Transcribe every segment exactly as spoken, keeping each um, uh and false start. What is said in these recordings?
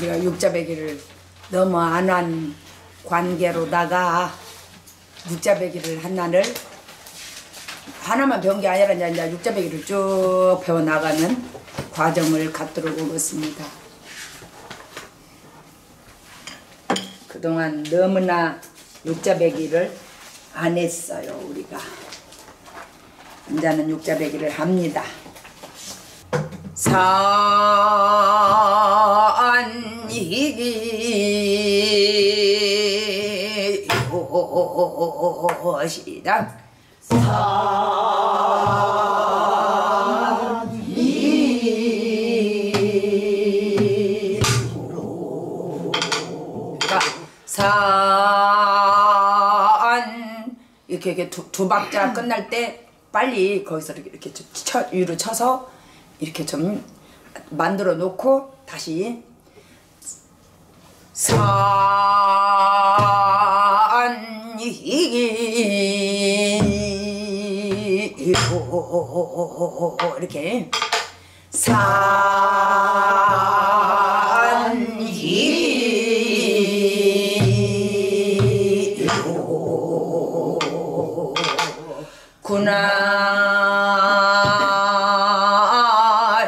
우리가 육자배기를 너무 안 한 관계로다가 육자배기를 한 날을 하나만 배운 게 아니라 이제 육자배기를 쭉 배워나가는 과정을 갖도록 오겠습니다. 그동안 너무나 육자배기를 안 했어요, 우리가. 이제는 육자배기를 합니다. 산이기 시작. 산이 산 이렇게, 이렇게 두, 두 박자 끝날 때 빨리 거기서 이렇게, 이렇게 쳐, 위로 쳐서 이렇게 좀 만들어 놓고 다시 산이기 이렇게 산이기 구나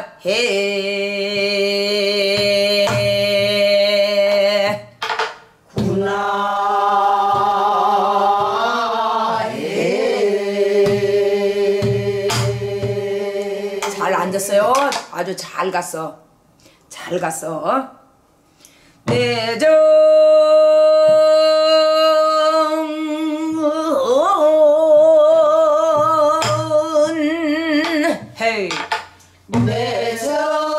해 구나 해 잘 앉았어요. 아주 잘 갔어. 잘 갔어. 내정 헤이 내정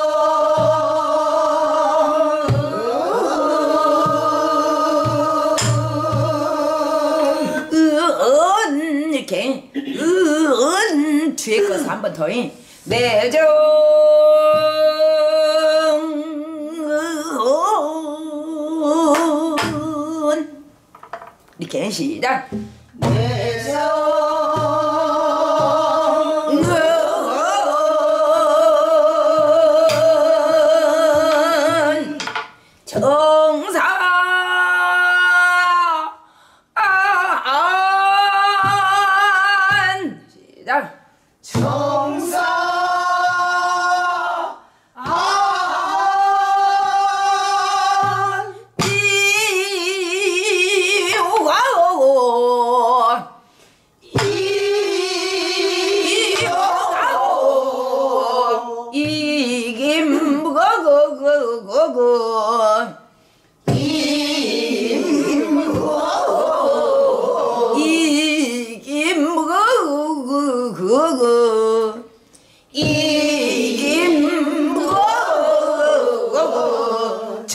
은 이렇게 은 뒤에 거서 한 번 더 내정 이렇게 시작. 내정 정사 안 시작. 정사 안 이와오 이와오 이김 거거거거거 그거 이김거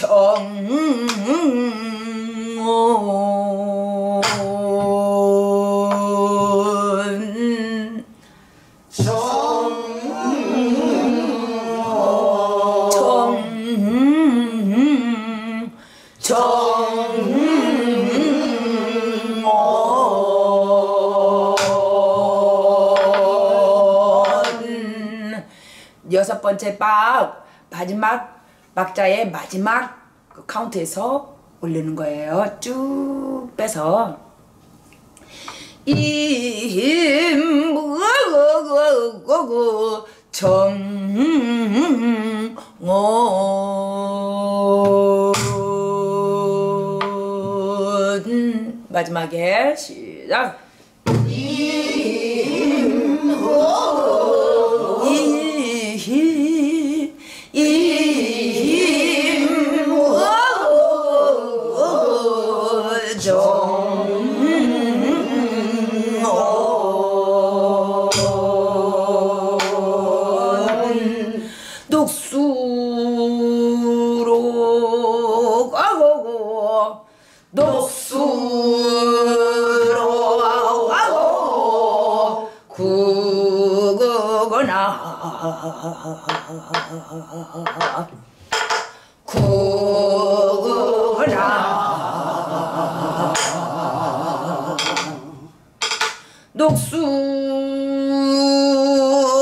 정온 여섯 번째 박 마지막 박자의 마지막 그 카운트에서 올리는 거예요. 쭉 빼서 이힘거거거거 정온 마지막에 시작. 이힘거 이 녹수로 가고 녹수로 가고 구거나 구거나 녹수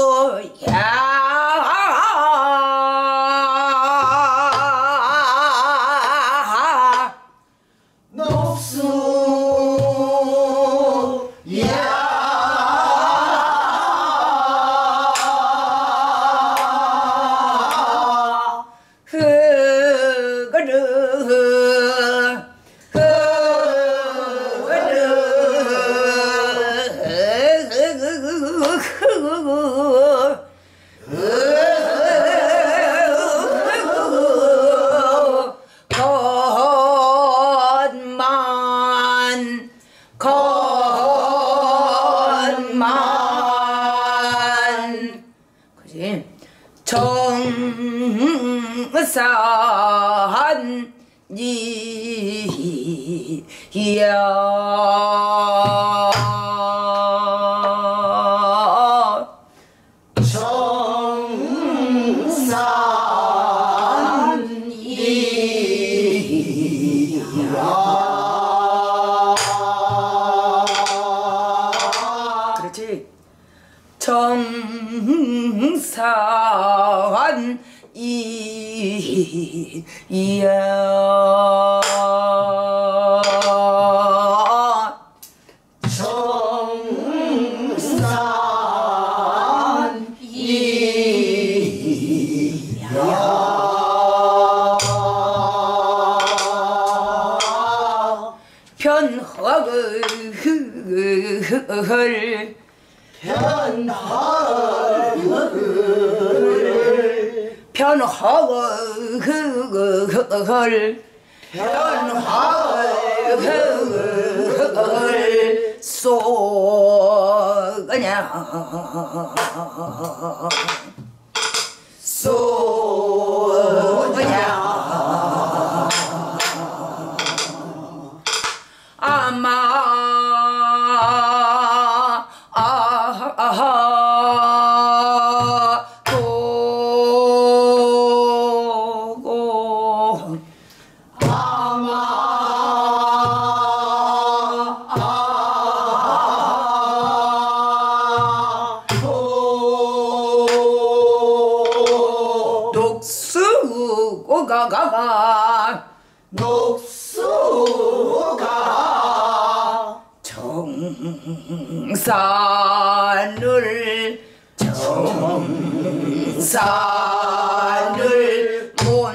야 것만 것만 그지 정산 이야 정산 이야 정산 이야 편허글 편허글 편허글 편허글 쏘그냐 쏘그냐 아마 아하 도고 아마 아하 도 녹수고가가가 녹수가 정산을 정산을 못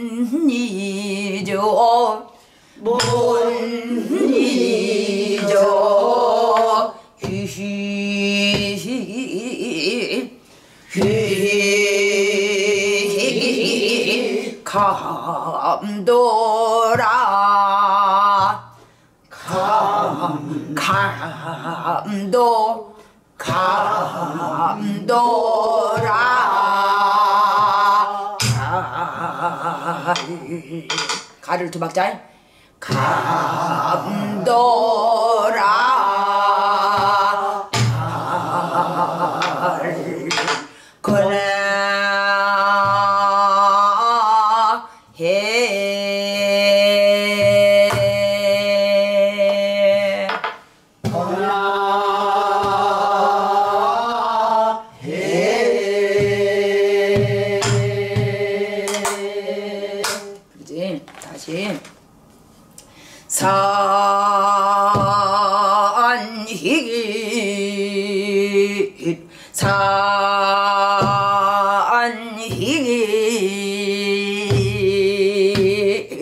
잊어 못 잊어 휘휘 휘 감도라 감 감도 감도라 가를 두 박자 감도라 그래 해 그지 다시 산희기 산희기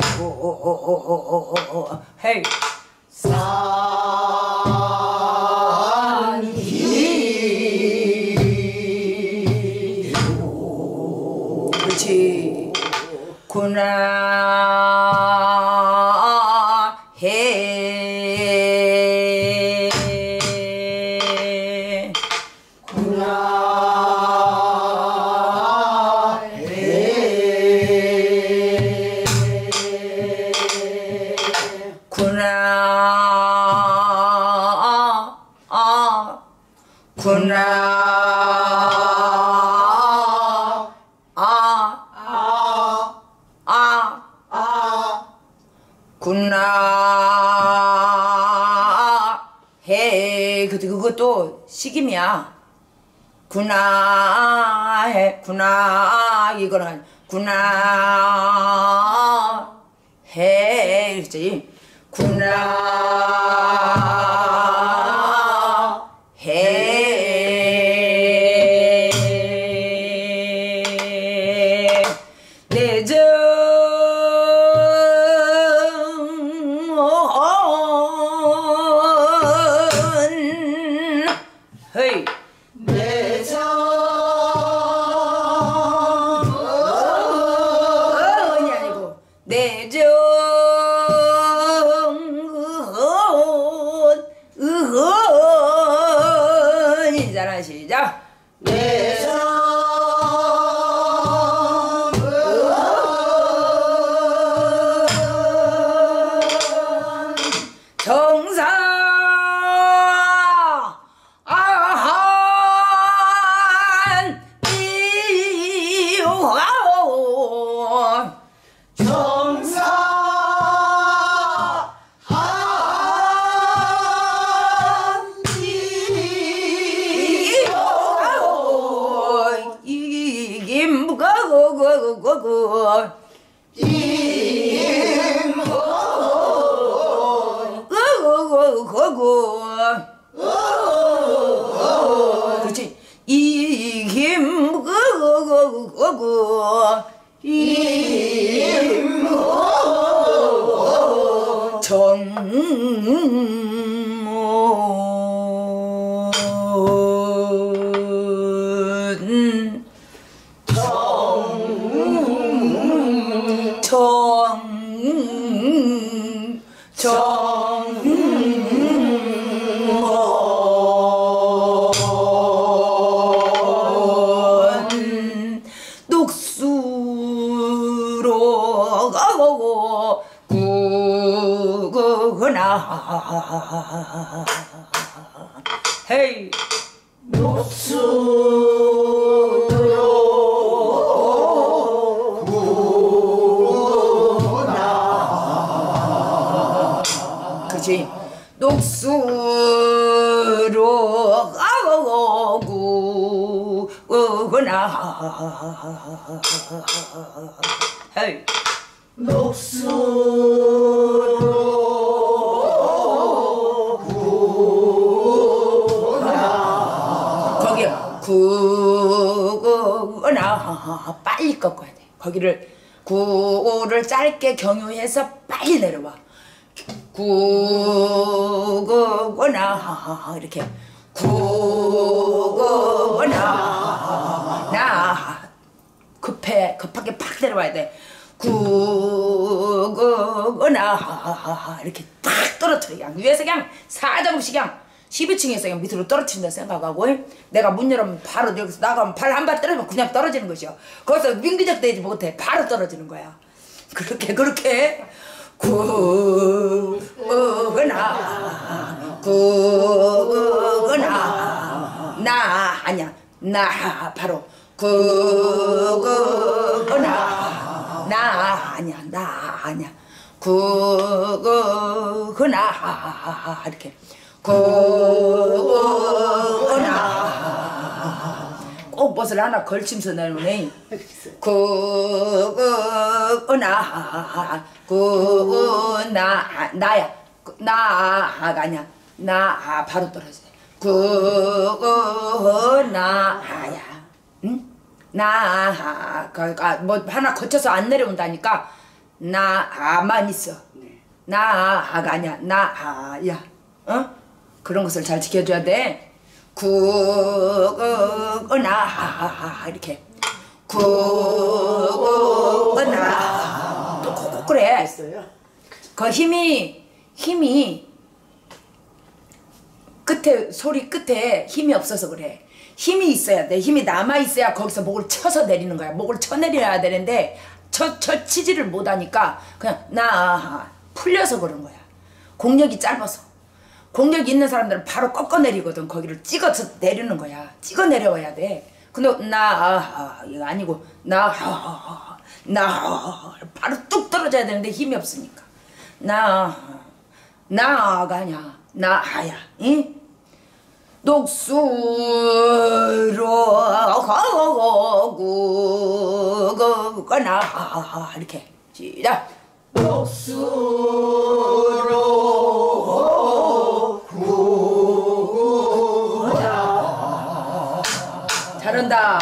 헤이 산희기 그렇지 구나 해 구나 해 구나 아 구나 구나 해 그것도 식임이야. 구나 해 구나 이거는 구나 해 그렇지. 구나 해 내정 헤이 시작 시작. 내 삶은 정사 그렇지. 이김 그거고 이김 정 정정원 녹수로 가고 구구나 헤이 녹수로 구구나 그치. 녹수로 가고 구구나 헤이 녹수로 구구나 거기 구구나 빨리 꺾어야 돼. 거기를 구를 짧게 경유해서 빨리 내려와. 구구나 이렇게 구구나 나 급해 급하게 팍 내려와야 돼. 구구나 이렇게 탁 떨어뜨려. 그냥 위에서 그냥 사정없이 그냥 십이 층에서 그냥 밑으로 떨어뜨린다 생각하고 내가 문 열으면 바로 여기서 나가면 발 한 발 떨어지면 그냥 떨어지는 것이요. 거기서 민기적 되지 못해. 바로 떨어지는 거야. 그렇게 그렇게 구구나 구구나 나 아니야 나 바로 구구나 나 아니야 나 아니야 구구나 이렇게 구구나 꼭 무엇을 하나 걸치면서 내면 구구나 구나 나야 나가 아니야 나 바로 떨어져. 구나야 응? 나 그러니까 뭐 하나 거쳐서 안 내려온다니까 나만 있어. 나가 아니야 나야 어? 그런 것을 잘 지켜줘야 돼. 구나 이렇게 구나 또 콕콕 그래. 그 힘이 힘이 끝에 소리 끝에 힘이 없어서 그래. 힘이 있어야 돼. 힘이 남아 있어야 거기서 목을 쳐서 내리는 거야. 목을 쳐 내려야 되는데 쳐, 쳐 치지를 못하니까 그냥 나 풀려서 그런 거야. 공력이 짧아서. 공력 있는 사람들은 바로 꺾어 내리거든. 거기를 찍어서 내리는 거야. 찍어 내려와야 돼. 근데 나 이거 아니고 나 나 바로 뚝 떨어져야 되는데 힘이 없으니까 나 나가 아니야 나야. 응? 녹수로 가고 거나 이렇게 시작. 녹수로 구구나 잘한다.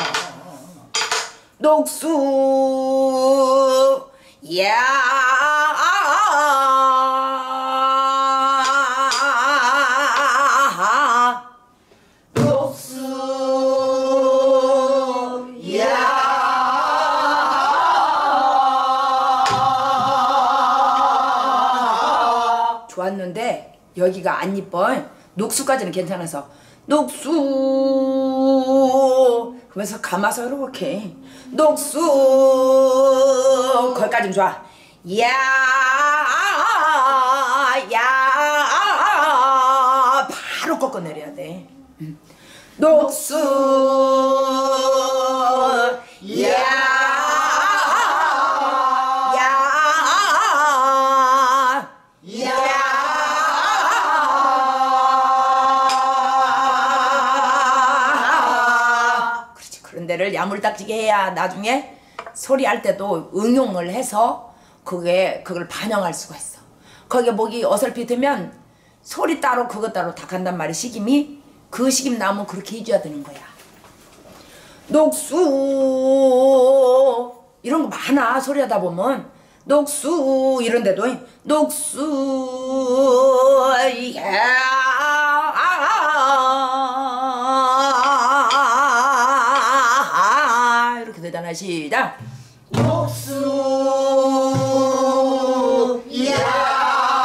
녹수 야 녹수 야 좋았는데 여기가 안 이뻐. 녹수까지는 괜찮아서 녹수 그러면서 감아서 이렇게 녹수 거기까지는 좋아. 야, 야, 바로 꺾어 내려야 돼. 녹수 야, 야, 야, 그렇지. 그런 데를 야물딱지게 해야 나중에 소리할 때도 응용을 해서 그게 그걸 반영할 수가 있어. 거기에 목이 어설피되면 소리 따로 그것 따로 다 간단 말이야. 식임이 그 식임 나오면 그렇게 해줘야 되는 거야. 녹수 이런 거 많아. 소리 하다 보면 녹수 이런 데도 녹수 야 이렇게 되잖아. 시작. 녹수 야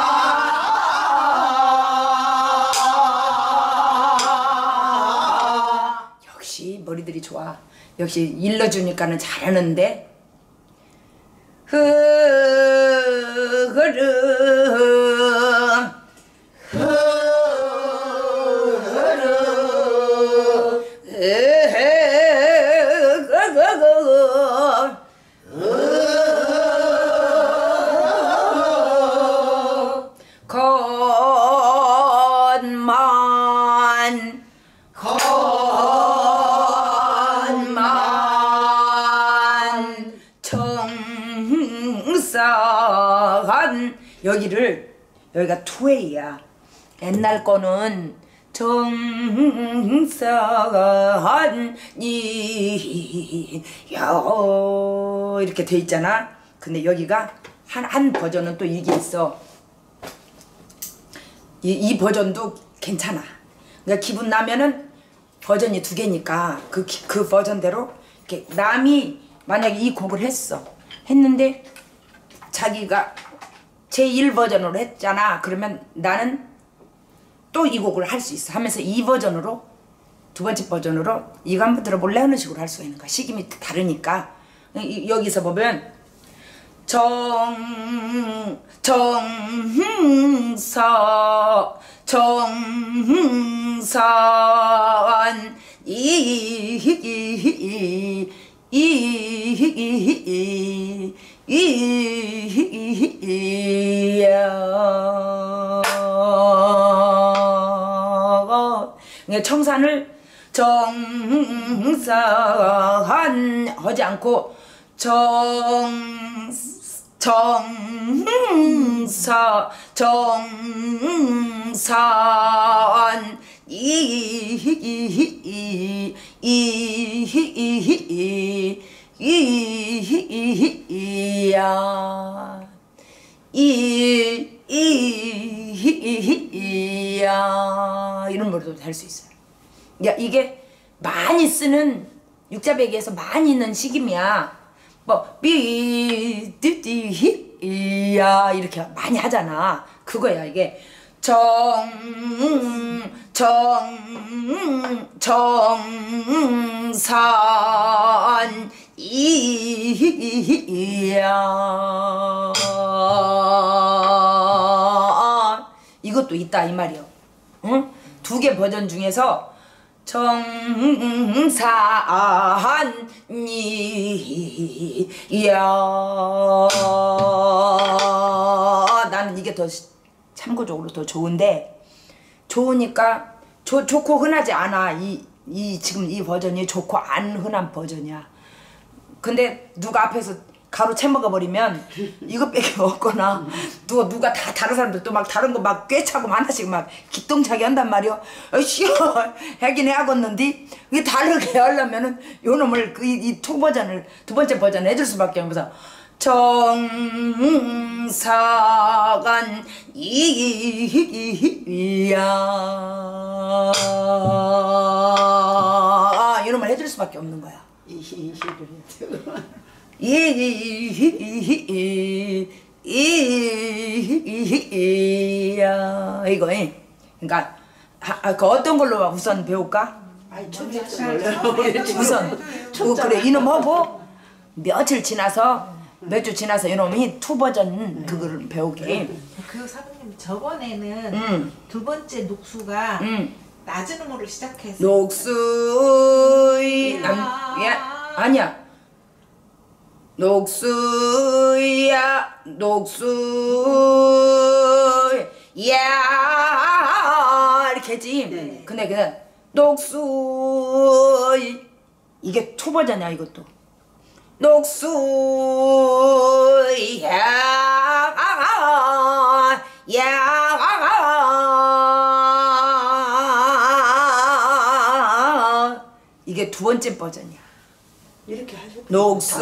역시 머리들이 좋아. 역시 일러주니까는 잘하는데. 흐르 건만 건만 정산 여기를 여기가 투웨이야. 옛날 거는 정산 이 여 이렇게 돼 있잖아. 근데 여기가 한, 한 버전은 또 이게 있어. 이, 이 버전도 괜찮아. 그러니까 기분 나면은 버전이 두 개니까 그, 그 버전대로 이렇게 남이 만약에 이 곡을 했어. 했는데 자기가 제일 버전으로 했잖아. 그러면 나는 또 이 곡을 할 수 있어. 하면서 이 버전으로 두 번째 버전으로 이거 한번 들어볼래? 하는 식으로 할 수가 있는 거야. 식임이 다르니까. 이, 여기서 보면 정, 정서, 정선, 이, 이, 이, 이, 이, 이, 야. 청산을 정산 하지 않고 정 정사 정산 이이이이이이야 이이이야 이런 머리도 할 수 있어요. 야 이게 많이 쓰는 육자배기에서 많이 있는 식임이야. 뭐 삐띠띠히야 이렇게 많이 하잖아. 그거야 이게 정 정 정산 이야 이것도 있다 이 말이요. 응? 두 개 버전 중에서 정산이야 나는 이게 더 참고적으로 더 좋은데 좋으니까 좋, 좋고 흔하지 않아. 이, 이 지금 이 버전이 좋고 안 흔한 버전이야. 근데 누가 앞에서 가로 채먹어버리면 이것밖에 없거나 누가 누가 다 다른 사람들 또 막 다른 거 막 꿰차고 하나씩 막 기똥차게 한단 말이야. 어이씨 하긴 해야겠는데 이게 다르게 하려면은 요 놈을 그 이 투 버전을 두 번째 버전 해줄 수밖에 없어서 정사간 이야 이놈을 해줄 수밖에 없는 거야. 이시이시를 이야 이거 그러니까 그 어떤 걸로 우선 배울까? 아 아니 춤출 줄 몰라요. 우선 어, 그래 이놈 하고 며칠 지나서 몇 주 지나서 이놈이 투 버전 그거를 배우게. 그 사부님 저번에는 음. 두 번째 녹수가 음. 낮은 음으로 시작해서 녹수이 남, 야, 아니야. 녹수야 녹수야 이렇게 했지. 네네. 근데 그냥 녹수 이게 투 버전이야 이것도. 녹수야 야 이게 두 번째 버전이야. 이렇게 하셨. 녹수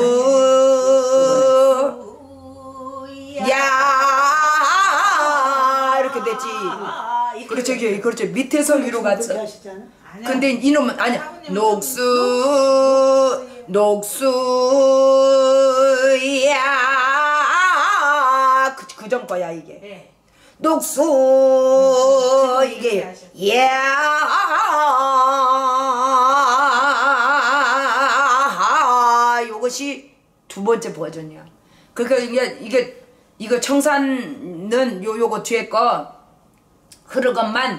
야 이렇게 됐지. 그렇죠, 이게 그렇죠. 밑에서 위로 갔어. 그렇게 하시잖아. 아니야. 근데 이놈은 아니야. 사부님은 녹수 녹수. 녹수야 그, 그전 거야 이게. 네. 녹수 이게 야 요것이 두 번째 버전이야. 그러니까 이게 이게 이거 청산은 요 요거 뒤에 거 흐르건만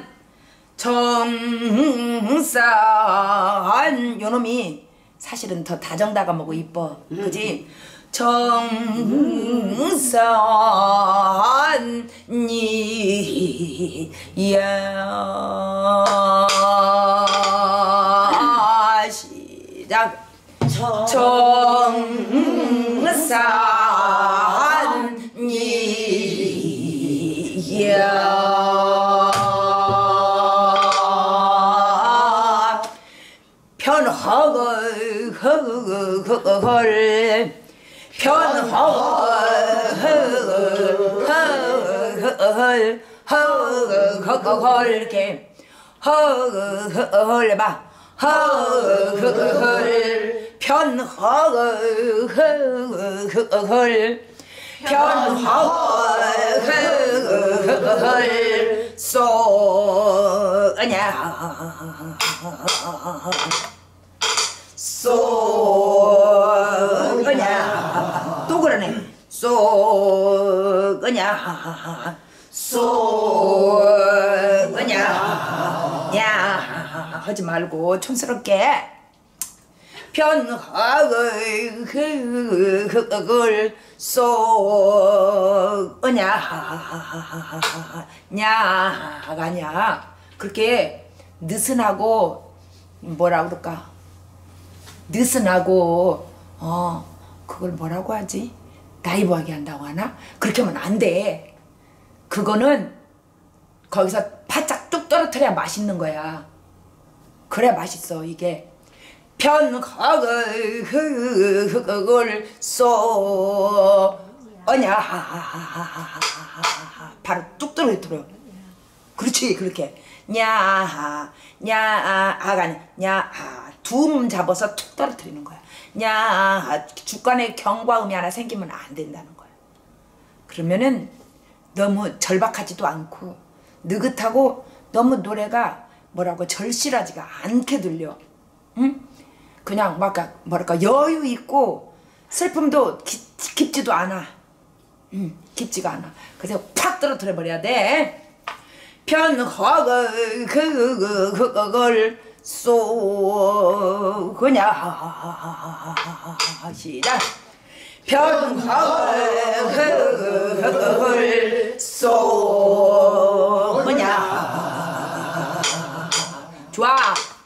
정산 요놈이 사실은 더 다정다감하고 이뻐. 그지? 정산이 야 시작. 정산이 야 편허걸 허걸 편허걸 허걸 이렇게 허걸 봐 허걸 편허걸 편허걸 쏘냐 쏘냐 또 그러네. 쏘냐 쏘냐 야 하지 말고 촌스럽게 편허걸 쏘냐 냐가 아니야. 그렇게 느슨하고 뭐라 그럴까 느슨하고 어 그걸 뭐라고 하지? 나이브하게 한다고 하나? 그렇게 하면 안 돼. 그거는 거기서 바짝 뚝 떨어뜨려야 맛있는 거야. 그래야 맛있어 이게. 편허걸 쏘냐 바로 뚝 떨어뜨려. 그렇지 그렇게 냐 냐 아가 아니야 냐 둠 잡아서 툭 떨어뜨리는 거야. 냐 주간에 경과음이 하나 생기면 안 된다는 거야. 그러면은 너무 절박하지도 않고 느긋하고 너무 노래가 뭐라고 절실하지가 않게 들려. 응? 그냥 막 뭐랄까 여유 있고 슬픔도 깊, 깊지도 않아. 응, 깊지가 않아. 그래서 팍 떨어뜨려 버려야 돼. 편허걸 그걸 쏘냐 시작. 편허걸 쏘냐 좋아.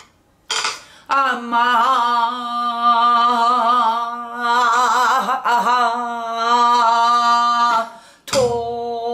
아마 토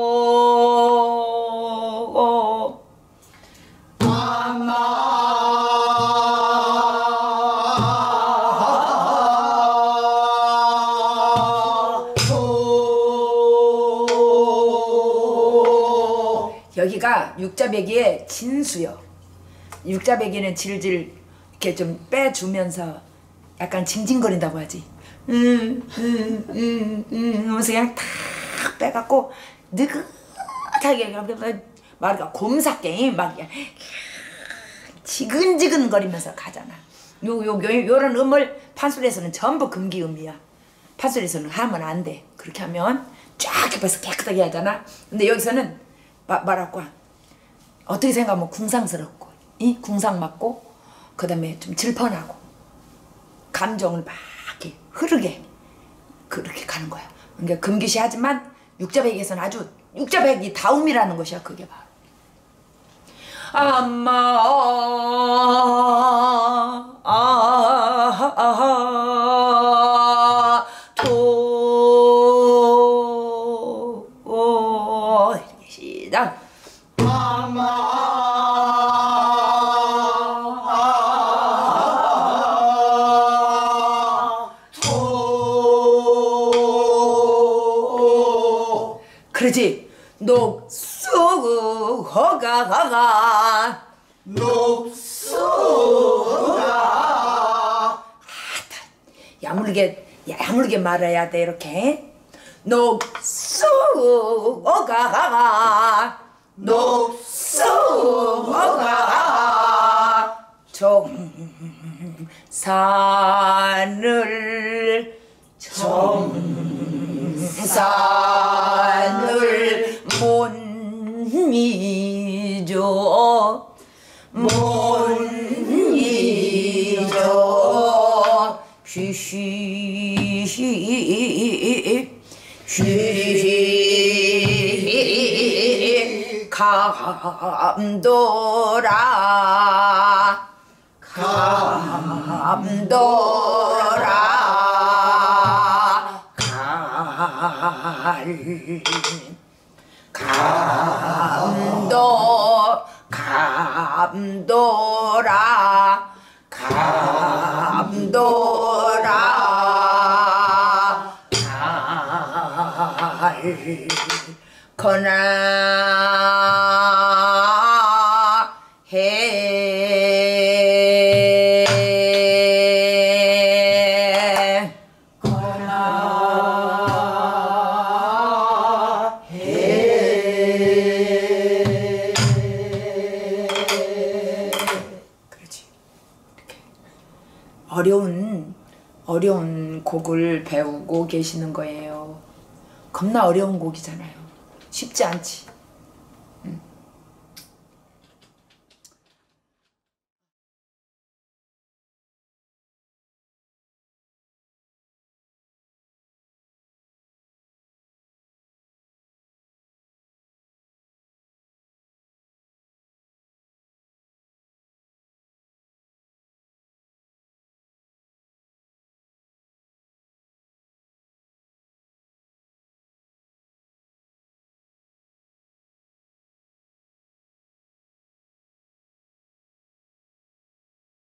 여기가 육자배기의 진수요. 육자배기는 질질 이렇게 좀 빼주면서 약간 징징거린다고 하지. 음음음음 하면서 그냥 탁 빼갖고 느긋하게 말까 곰삭게 막 지근지근거리면서 가잖아. 요, 요, 요, 요런 음을 판소리에서는 전부 금기음이야. 판소리에서는 하면 안 돼. 그렇게 하면 쫙 해서 깨끗하게 하잖아. 근데 여기서는 마, 말하고 어떻게 생각하면 궁상스럽고, 이 궁상 맞고, 그 다음에 좀 질펀하고, 감정을 막 이렇게 흐르게 그렇게 가는 거야. 그러니까 금기시 하지만 육자백에서는 아주 육자백이 다음이라는 것이야. 그게 바로 아마 아 도 이렇게 시작. 그러지. 녹수허가가가 녹수가 야물게 야물게 말해야 돼. 이렇게 녹수허가가가 녹수허가가가 정산을 정산을 못 잊어 못 잊어 휘휘 휘휘 감도라 감도라 감도 감도라 감도라 거나 해 거나 해 그렇지. 이렇게 어려운 어려운 곡을 배우고 계시는 거예요. 겁나 어려운 곡이잖아요. 쉽지 않지.